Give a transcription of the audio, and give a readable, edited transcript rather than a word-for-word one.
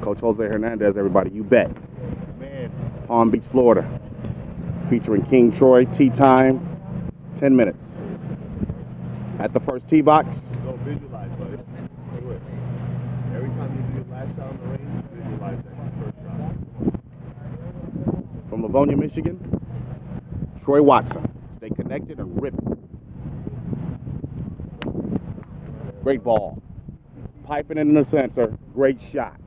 Coach Jose Hernandez, everybody. You bet. Man. Palm Beach, Florida. Featuring King Troy. Tee time, 10 minutes. At the first tee box. Go visualize, buddy. Do it. Every time you do your last shot on the range, visualize that first shot. From Livonia, Michigan, Troy Watson. Stay connected and rip it. Great ball. Piping in the center. Great shot.